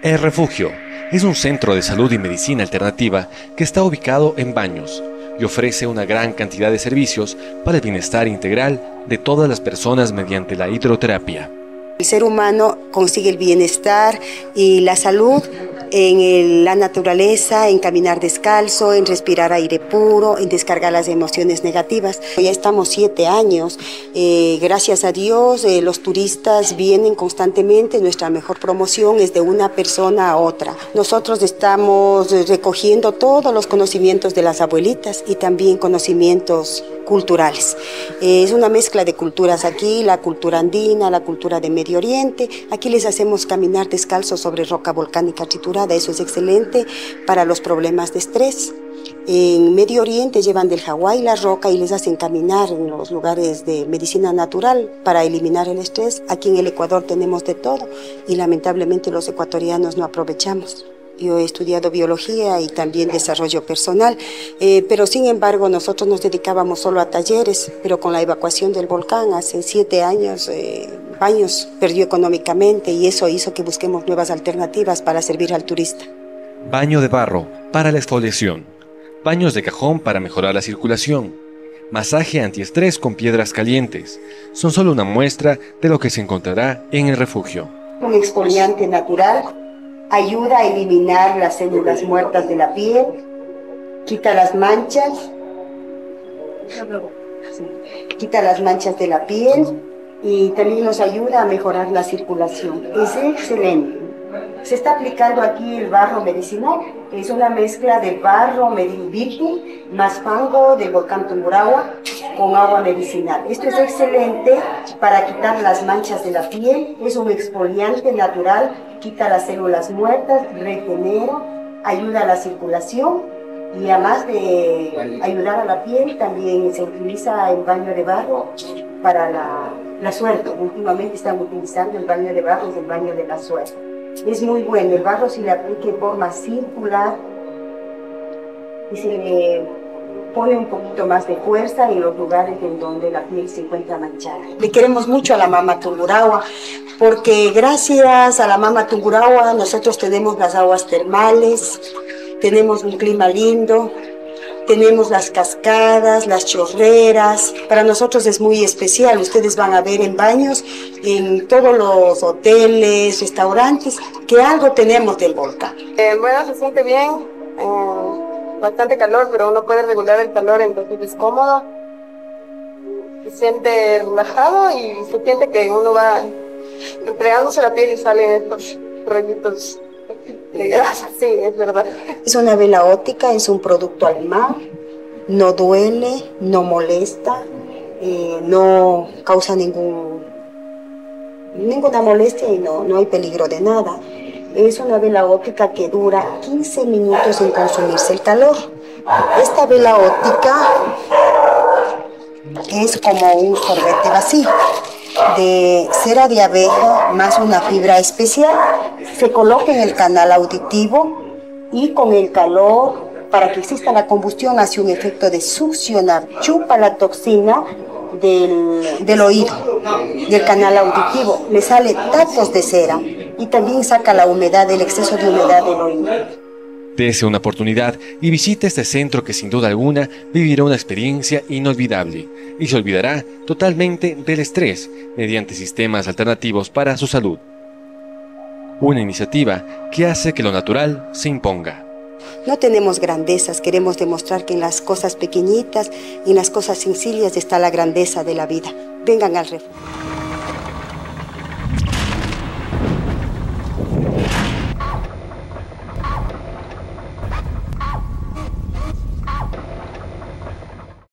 El Refugio es un centro de salud y medicina alternativa que está ubicado en Baños y ofrece una gran cantidad de servicios para el bienestar integral de todas las personas mediante la hidroterapia. El ser humano consigue el bienestar y la salud en la naturaleza, en caminar descalzo, en respirar aire puro, en descargar las emociones negativas. Ya estamos 7 años, gracias a Dios los turistas vienen constantemente, nuestra mejor promoción es de una persona a otra. Nosotros estamos recogiendo todos los conocimientos de las abuelitas y también conocimientos culturales. Es una mezcla de culturas aquí, la cultura andina, la cultura de Medio Oriente. Aquí les hacemos caminar descalzo sobre roca volcánica triturada, eso es excelente para los problemas de estrés. En Medio Oriente llevan del Hawái la roca y les hacen caminar en los lugares de medicina natural para eliminar el estrés. Aquí en el Ecuador tenemos de todo y lamentablemente los ecuatorianos no aprovechamos. Yo he estudiado biología y también desarrollo personal, pero sin embargo nosotros nos dedicábamos solo a talleres, pero con la evacuación del volcán hace 7 años, Baños perdió económicamente y eso hizo que busquemos nuevas alternativas para servir al turista. Baño de barro para la exfoliación, baños de cajón para mejorar la circulación, masaje antiestrés con piedras calientes, son solo una muestra de lo que se encontrará en el refugio. Un exfoliante natural. Ayuda a eliminar las células muertas de la piel, quita las manchas de la piel y también nos ayuda a mejorar la circulación. Es excelente. Se está aplicando aquí el barro medicinal, es una mezcla de barro medinvipi más fango del volcán Tungurahua con agua medicinal. Esto es excelente para quitar las manchas de la piel, es un exfoliante natural, quita las células muertas, regenera, ayuda a la circulación y además de ayudar a la piel, también se utiliza el baño de barro para la suerte. Últimamente están utilizando el baño de barro, es el baño de la suerte. Es muy bueno, el barro se le aplica en forma circular y se le pone un poquito más de fuerza en los lugares en donde la piel se encuentra manchada. Le queremos mucho a la Mama Tungurahua porque gracias a la Mama Tungurahua nosotros tenemos las aguas termales, tenemos un clima lindo, tenemos las cascadas, las chorreras. Para nosotros es muy especial. Ustedes van a ver en Baños, en todos los hoteles, restaurantes, que algo tenemos del volcán. Bueno, se siente bien, bastante calor, pero uno puede regular el calor, entonces es cómodo. Se siente relajado y se siente que uno va entregándose la piel y salen estos rollitos de grasa, sí, es verdad. Es una vela óptica, es un producto alemán, no duele, no molesta, no causa ninguna molestia y no hay peligro de nada. Es una vela óptica que dura 15 minutos en consumirse el calor. Esta vela óptica es como un sorbete vacío de cera de abeja más una fibra especial. Se coloca en el canal auditivo y con el calor, para que exista la combustión, hace un efecto de succionar, chupa la toxina del oído, del canal auditivo, le sale tacos de cera y también saca la humedad, el exceso de humedad del oído. Dese una oportunidad y visite este centro que sin duda alguna vivirá una experiencia inolvidable y se olvidará totalmente del estrés mediante sistemas alternativos para su salud. Una iniciativa que hace que lo natural se imponga. No tenemos grandezas, queremos demostrar que en las cosas pequeñitas y en las cosas sencillas está la grandeza de la vida. Vengan al refugio.